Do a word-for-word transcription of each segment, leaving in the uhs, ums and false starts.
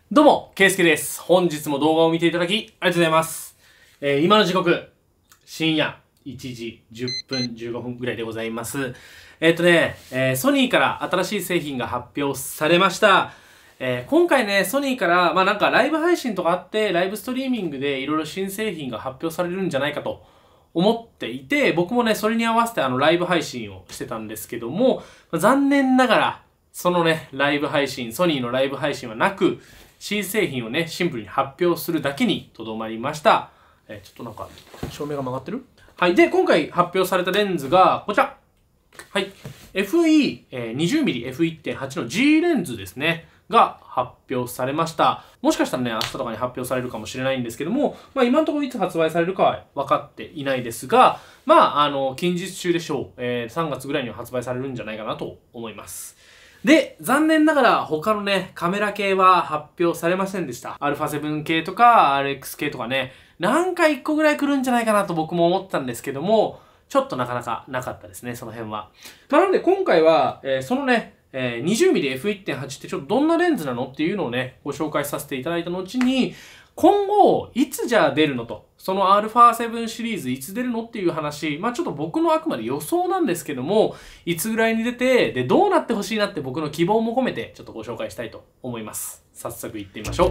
どうも、ケイスケです。本日も動画を見ていただき、ありがとうございます。えー、今の時刻、深夜いちじじゅっぷん、じゅうごふんぐらいでございます。えー、っとね、えー、ソニーから新しい製品が発表されました。えー、今回ね、ソニーから、まあなんかライブ配信とかあって、ライブストリーミングでいろいろ新製品が発表されるんじゃないかと思っていて、僕もね、それに合わせてあのライブ配信をしてたんですけども、残念ながら、そのね、ライブ配信、ソニーのライブ配信はなく、新製品をね、シンプルに発表するだけにとどまりました。えー、ちょっとなんか、照明が曲がってる?はい。で、今回発表されたレンズが、こちら。はい。エフイーにじゅうミリエフいってんはち の G レンズですね。が発表されました。もしかしたらね、明日とかに発表されるかもしれないんですけども、まあ今のところいつ発売されるかは分かっていないですが、まあ、あの、近日中でしょう。えー、さんがつぐらいには発売されるんじゃないかなと思います。で、残念ながら他のね、カメラ系は発表されませんでした。アルファセブン 系とか アールエックス 系とかね、なんかいっこぐらい来るんじゃないかなと僕も思ったんですけども、ちょっとなかなかなかったですね、その辺は。まあ、なので今回は、えー、そのね、えー、にじゅうミリエフいってんはち ってちょっとどんなレンズなのっていうのをね、ご紹介させていただいた後に、今後、いつじゃあ出るのと、その アルファセブン シリーズいつ出るのっていう話、まあちょっと僕のあくまで予想なんですけども、いつぐらいに出て、で、どうなってほしいなって僕の希望も込めて、ちょっとご紹介したいと思います。早速行ってみましょう。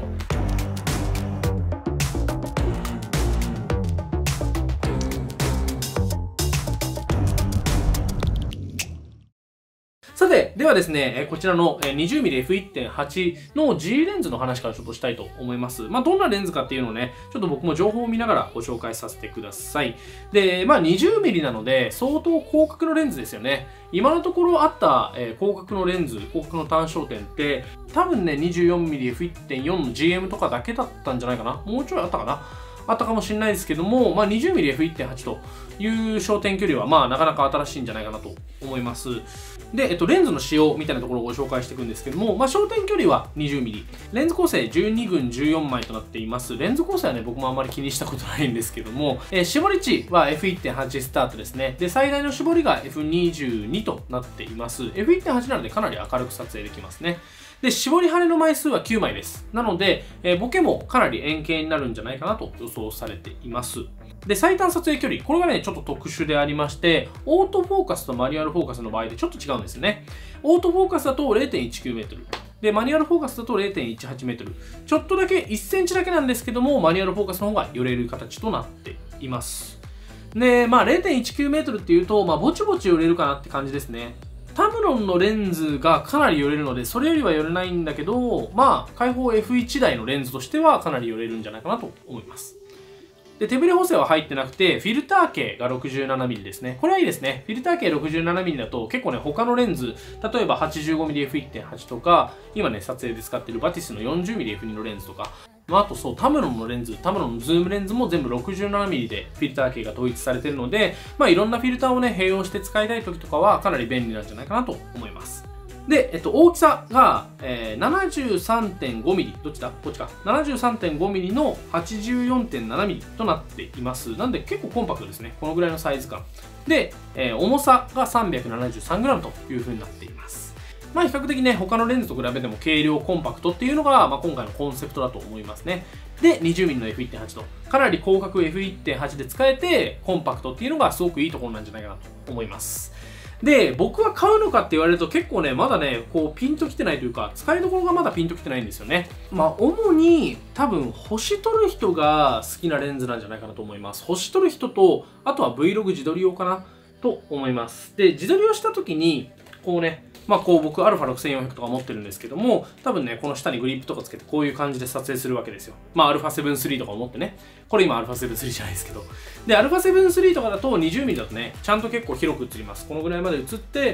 さて、ではですね、こちらの にじゅうミリエフいってんはち の G レンズの話からちょっとしたいと思います。まあ、どんなレンズかっていうのをね、ちょっと僕も情報を見ながらご紹介させてください。で、まあ、にじゅうミリ なので、相当広角のレンズですよね。今のところあった、えー、広角のレンズ、広角の単焦点って、多分ね、にじゅうよんミリエフいってんよん の ジーエム とかだけだったんじゃないかな。もうちょいあったかな。あったかもしれないですけども、まあ、にじゅうミリエフいってんはち という焦点距離は、まあ、なかなか新しいんじゃないかなと思います。で、えっと、レンズの仕様みたいなところをご紹介していくんですけども、まあ、焦点距離は にじゅうミリ。レンズ構成じゅうにぐんじゅうよんまいとなっています。レンズ構成はね、僕もあんまり気にしたことないんですけども、えー、絞り値は エフいってんはち スタートですね。で、最大の絞りが エフにじゅうに となっています。エフいってんはち なのでかなり明るく撮影できますね。で、絞り羽の枚数はきゅうまいです。なので、えー、ボケもかなり円形になるんじゃないかなと予想されています。で、最短撮影距離。これがね、ちょっと特殊でありまして、オートフォーカスとマニュアルフォーカスの場合でちょっと違うんですよね。オートフォーカスだと れいてんいちきゅうメートル。で、マニュアルフォーカスだと れいてんいちはちメートル。ちょっとだけいっセンチだけなんですけども、マニュアルフォーカスの方が寄れる形となっています。で、まあ れいてんいちきゅうメートルっていうと、まあぼちぼち寄れるかなって感じですね。タムロンのレンズがかなり寄れるので、それよりは寄れないんだけど、まあ、開放 エフいち 台のレンズとしてはかなり寄れるんじゃないかなと思います。で、手ブレ補正は入ってなくて、フィルター径が ろくじゅうななミリ ですね。これはいいですね。フィルター径 ろくじゅうななミリ だと結構ね、他のレンズ、例えば はちじゅうごミリエフいってんはち とか、今ね、撮影で使っているバティスの よんじゅうミリエフに のレンズとか、まあ、あとそう、タムロンのレンズ、タムロンのズームレンズも全部 ろくじゅうななミリ でフィルター径が統一されているので、まあいろんなフィルターをね、併用して使いたい時とかはかなり便利なんじゃないかなと思います。で、えっと、大きさが、えー、ななじゅうさんてんごミリ、どっちだこっちか。ななじゅうさんてんごミリ の はちじゅうよんてんななミリ となっています。なんで結構コンパクトですね。このぐらいのサイズ感。で、えー、重さが さんびゃくななじゅうさんグラム という風になっています。まあ比較的ね、他のレンズと比べても軽量コンパクトっていうのが、まあ、今回のコンセプトだと思いますね。で、にじゅうミリ の エフいってんはち と、かなり広角 エフいってんはち で使えて、コンパクトっていうのがすごくいいところなんじゃないかなと思います。で、僕が買うのかって言われると結構ね、まだね、こうピンときてないというか、使いどころがまだピンときてないんですよね。まあ、主に多分星撮る人が好きなレンズなんじゃないかなと思います。星撮る人と、あとは Vlog 自撮り用かなと思います。で、自撮りをした時に、こうね、まあこう僕 アルファろくせんよんひゃく とか持ってるんですけども、多分ね、この下にグリップとかつけてこういう感じで撮影するわけですよ。まあ アルファセブンスリー とかを持ってね。これ今 アルファセブンスリー じゃないですけど。で、アルファセブンスリー とかだと にじゅうミリ だとね、ちゃんと結構広く映ります。このぐらいまで映って、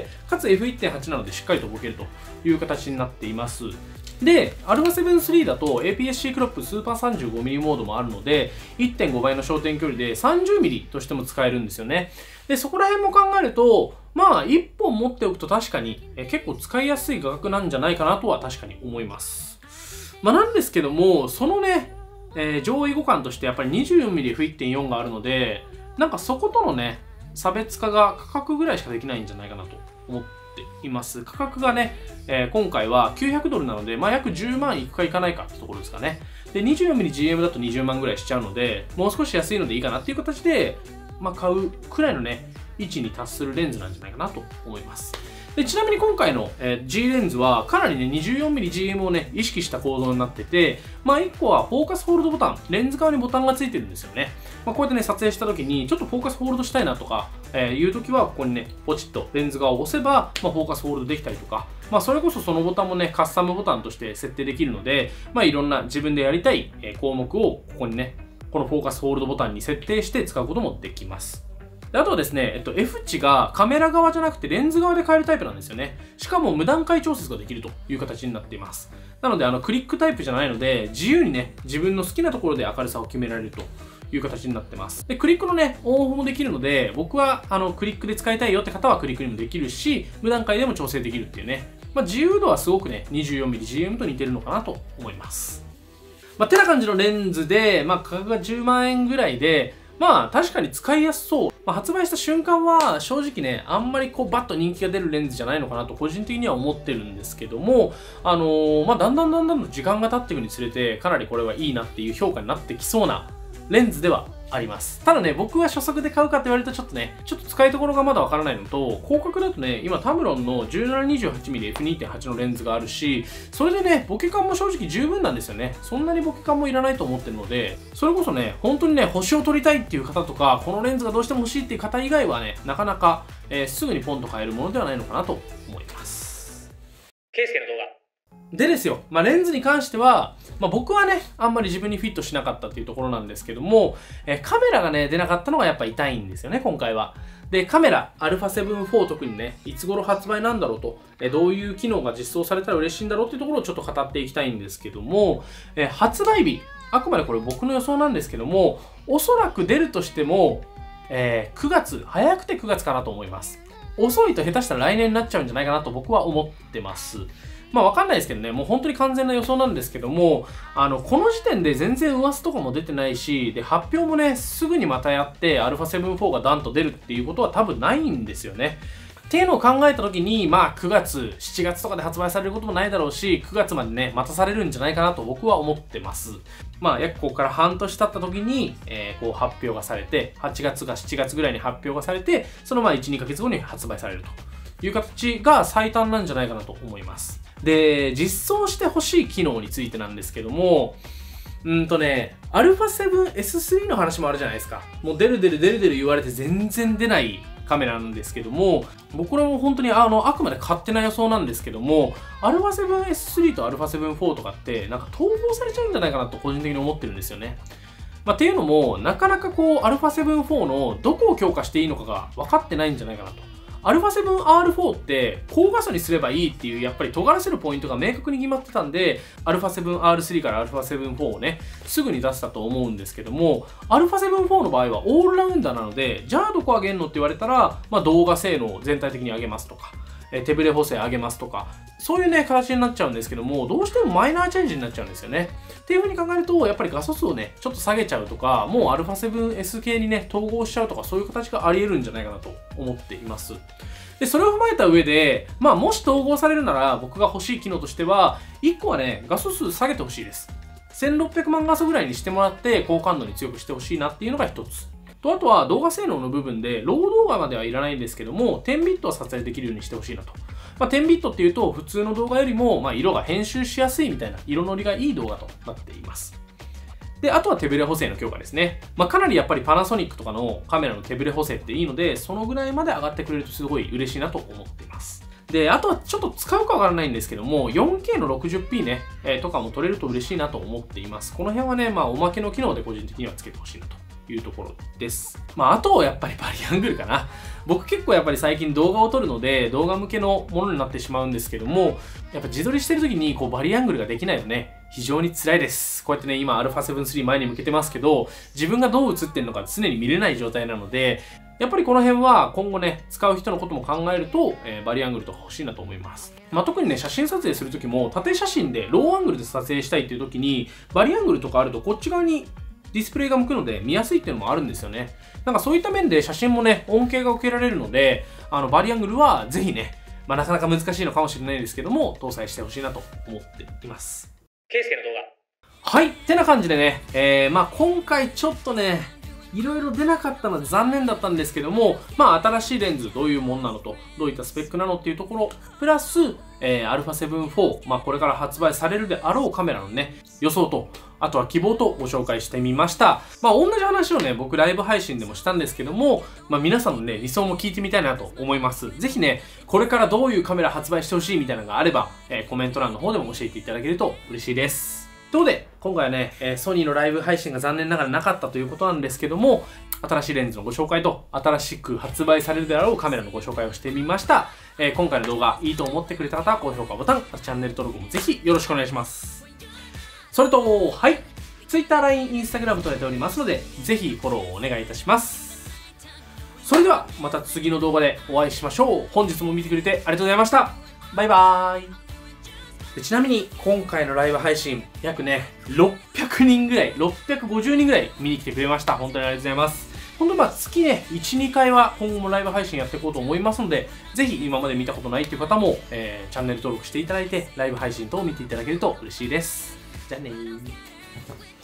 かつ エフいってんはち なのでしっかりとボケるという形になっています。で、アルファセブンスリー だと エーピーエスシー クロップスーパー さんじゅうごミリ モードもあるので いってんご 倍の焦点距離で さんじゅうミリ としても使えるんですよね。で、そこら辺も考えると、まあいっぽん持っておくと確かにえ結構使いやすい画角なんじゃないかなとは確かに思います。まあなんですけども、そのね、えー、上位互換としてやっぱり にじゅうよんミリエフいってんよん があるので、なんかそことのね、差別化が価格ぐらいしかできないんじゃないかなと思ってています。価格がね、えー、今回はきゅうひゃくドルなので、まあ、約じゅうまんいくかいかないかってところですかね。で、にじゅうよんミリジーエム だとにじゅうまんぐらいしちゃうので、もう少し安いのでいいかなっていう形で、まあ、買うくらいのね、位置に達するレンズなんじゃないかなと思います。でちなみに今回の、えー、G レンズはかなりね にじゅうよんミリジーエム をね意識した構造になってて、まあいっこはフォーカスホールドボタン、レンズ側にボタンがついてるんですよね。まあ、こうやってね撮影した時にちょっとフォーカスホールドしたいなとか、えー、いう時はここにねポチッとレンズ側を押せば、まあ、フォーカスホールドできたりとか、まあそれこそそのボタンもねカスタムボタンとして設定できるので、まあいろんな自分でやりたい項目をここにねこのフォーカスホールドボタンに設定して使うこともできます。であとはですね、えっと、F 値がカメラ側じゃなくてレンズ側で変えるタイプなんですよね。しかも無段階調節ができるという形になっています。なので、あのクリックタイプじゃないので、自由にね、自分の好きなところで明るさを決められるという形になってます。で、クリックのね、オンオフもできるので、僕はあのクリックで使いたいよって方はクリックにもできるし、無段階でも調整できるっていうね、まあ、自由度はすごくね、にじゅうよんミリジーエム と似てるのかなと思います。まあ、てな感じのレンズで、まあ、価格がじゅうまんえんぐらいで、まあ確かに使いやすそう。まあ、発売した瞬間は正直ね、あんまりこうバッと人気が出るレンズじゃないのかなと個人的には思ってるんですけども、あのー、まあだんだんだんだんと時間が経っていくにつれて、かなりこれはいいなっていう評価になってきそうなレンズではあります。ただね、僕は初速で買うかって言われるとちょっとね、ちょっと使いどころがまだわからないのと、広角だとね、今タムロンの じゅうななにじゅうはちミリエフにてんはち のレンズがあるし、それでね、ボケ感も正直十分なんですよね。そんなにボケ感もいらないと思ってるので、それこそね、本当にね、星を撮りたいっていう方とか、このレンズがどうしても欲しいっていう方以外はね、なかなか、えー、すぐにポンと買えるものではないのかなと思います。ケイスケの動画。でですよ、まあ、レンズに関しては、まあ、僕はね、あんまり自分にフィットしなかったっていうところなんですけども、えカメラがね、出なかったのがやっぱ痛いんですよね、今回は。で、カメラ、アルファセブンフォー 特にね、いつ頃発売なんだろうと、えどういう機能が実装されたら嬉しいんだろうっていうところをちょっと語っていきたいんですけども、え発売日、あくまでこれ僕の予想なんですけども、おそらく出るとしても、えー、くがつ、早くてくがつかなと思います。遅いと下手したら来年になっちゃうんじゃないかなと僕は思ってます。まあわかんないですけどね、もう本当に完全な予想なんですけども、あの、この時点で全然噂とかも出てないし、で、発表もね、すぐにまたやって、アルファセブンフォー がダンと出るっていうことは多分ないんですよね。っていうのを考えたときに、まあくがつ、しちがつとかで発売されることもないだろうし、くがつまでね、待たされるんじゃないかなと僕は思ってます。まあ約ここから半年経った時に、えー、こう発表がされて、はちがつかしちがつぐらいに発表がされて、そのまあいち、にかげつごに発売されるという形が最短なんじゃないかなと思います。で、実装してほしい機能についてなんですけども、うんとね、アルファセブンエススリー の話もあるじゃないですか。もう出る出る出る出る言われて全然出ないカメラなんですけども、僕らも本当にあの、あくまで勝手な予想なんですけども、アルファセブンエススリー とアルファセブンフォーとかって、なんか統合されちゃうんじゃないかなと個人的に思ってるんですよね。まあ、っていうのも、なかなかこう、アルファセブンフォーのどこを強化していいのかが分かってないんじゃないかなと。アルファセブンアールフォー って高画素にすればいいっていうやっぱり尖らせるポイントが明確に決まってたんで アルファセブンアールスリー から アルファセブンフォー をねすぐに出したと思うんですけども アルファセブンフォー の場合はオールラウンダーなのでじゃあどこ上げんのって言われたら、まあ、動画性能を全体的に上げますとか手ブレ補正上げますとかそういうね形になっちゃうんですけどもどうしてもマイナーチェンジになっちゃうんですよねっていう風に考えるとやっぱり画素数をねちょっと下げちゃうとかもう アルファセブンエス 系にね統合しちゃうとかそういう形があり得るんじゃないかなと思っていますでそれを踏まえた上でまあもし統合されるなら僕が欲しい機能としてはいっこはね画素数下げてほしいですせんろっぴゃくまん画素ぐらいにしてもらって高感度に強くしてほしいなっていうのがひとつとあとは動画性能の部分でロー動画まではいらないんですけどもじゅうビットは撮影できるようにしてほしいなとまあ、じゅうビットっていうと普通の動画よりもまあ色が編集しやすいみたいな色のりがいい動画となっていますであとは手ブレ補正の強化ですね、まあ、かなりやっぱりパナソニックとかのカメラの手ブレ補正っていいのでそのぐらいまで上がってくれるとすごい嬉しいなと思っていますであとはちょっと使うかわからないんですけども よんケー の ろくじゅっピー ね、えー、とかも撮れると嬉しいなと思っていますこの辺はねまあおまけの機能で個人的にはつけてほしいなというところです。まあ、あとはやっぱりバリアングルかな。僕結構やっぱり最近動画を撮るので動画向けのものになってしまうんですけども、やっぱ自撮りしてる時にこうバリアングルができないとね、非常に辛いです。こうやってね、今 アルファセブンスリー 前に向けてますけど、自分がどう映ってるのか常に見れない状態なので、やっぱりこの辺は今後ね、使う人のことも考えると、えー、バリアングルとか欲しいなと思います。まあ、特にね、写真撮影する時も、縦写真でローアングルで撮影したいっていう時に、バリアングルとかあるとこっち側にディスプレイが向くので見やすいっていうのもあるんですよね。なんかそういった面で写真もね、恩恵が受けられるので、あの、バリアングルはぜひね、 まあ、なかなか難しいのかもしれないですけども、搭載してほしいなと思っています。ケイスケの動画。はい。ってな感じでね、えー、まあ今回ちょっとね、いろいろ出なかったので残念だったんですけども、まあ新しいレンズどういうもんなのと、どういったスペックなのっていうところ、プラス、えー、アルファセブンフォー、まあこれから発売されるであろうカメラのね、予想と、あとは希望とご紹介してみました。まあ同じ話をね、僕ライブ配信でもしたんですけども、まあ皆さんのね、理想も聞いてみたいなと思います。ぜひね、これからどういうカメラ発売してほしいみたいなのがあれば、えー、コメント欄の方でも教えていただけると嬉しいです。ということで、今回はね、えー、ソニーのライブ配信が残念ながらなかったということなんですけども、新しいレンズのご紹介と、新しく発売されるであろうカメラのご紹介をしてみました。えー、今回の動画いいと思ってくれた方は高評価ボタン、チャンネル登録もぜひよろしくお願いします。それと、はい、Twitter、ライン、Instagram とやっておりますので、ぜひフォローをお願いいたします。それでは、また次の動画でお会いしましょう。本日も見てくれてありがとうございました。バイバーイ。でちなみに今回のライブ配信約ねろっぴゃくにんぐらいろっぴゃくごじゅうにんぐらい見に来てくれました。本当にありがとうございます。本当まあ月ね いち、にかいは今後もライブ配信やっていこうと思いますので、ぜひ今まで見たことないっていう方も、えー、チャンネル登録していただいてライブ配信等を見ていただけると嬉しいです。じゃあねー。